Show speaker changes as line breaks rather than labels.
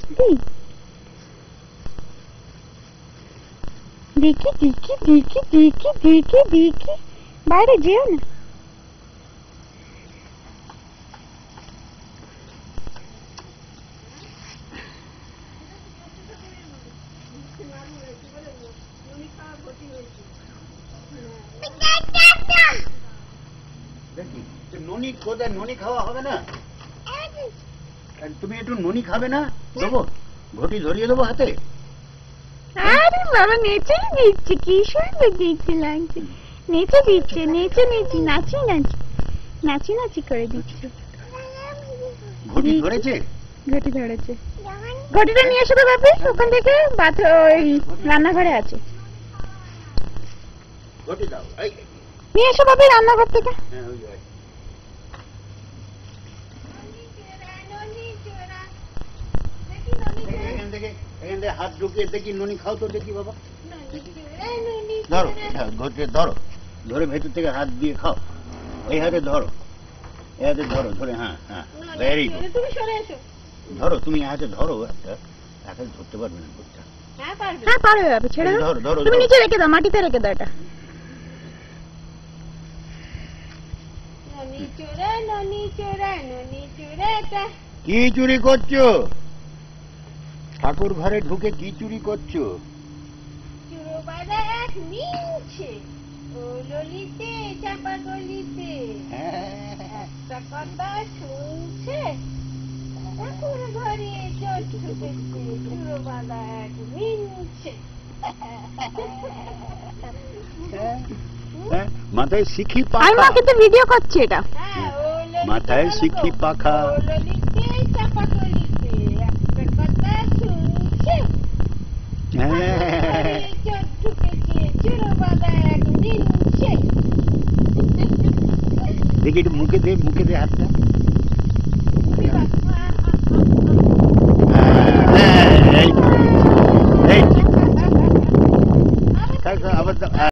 দিই দেখি দেখি দেখি দেখি দেখি দেখি বাইরে যেও না
দেখি ননি কোথায় ননি খাওয়া হবে না তুমি একটু ননি খাবে না দেবো ঘটি ধরিয়ে দেবো হাতে
আরে বাবা নেচে দিচ্ছে কি সুন্দর দেখতে লাগছে নেচে দিচ্ছে নেচে নেচে নাচি নাচি নাচি নাচি করে দিচ্ছে
ঘটি ধরেছে
ঘটি ধরেছে ঘটিটা নিয়ে এসো তো বাপি ওখান থেকে ওই রান্নাঘরে আছে
ঘটি দাও
নিয়ে এসো বাপি রান্নাঘর থেকে
এখান থেকে হাত ঢুকিয়ে দেখি ননি খাও তো দেখি বাবা ধরো ঘটি ধরো ধরে ভেতর থেকে হাত দিয়ে খাও এই হাতে ধরো এই হাতে ধরো ধরে হ্যাঁ হ্যাঁ ভেরি গুড ধরো তুমি হাতে ধরো একটা হাতে ধরতে পারবে না ঘটটা
হ্যাঁ পারবে বাপি ছেড়ে
ধরো ধরো
তুমি নিচে রেখে দাও মাটিতে রেখে দাও এটা
কি চুরি করছো ঠাকুর ঘরে ঢুকে কি চুরি করছো
চাপা গলিতে একটা কথা শুনছে ঠাকুর ঘরে চোর ঢুকেছে চুরো বাঁধা এক মিনছে
মাথায় শিখি পাখা
আমি মাকে তো ভিডিও করছি এটা
মাথায় শিখি পাখা
চাপা গলিতে একটা কথা শুনছে চোর ঢুকেছে চুরো বাঁধা এক মিনছে
দেখি একটু মুখে দে হাতটা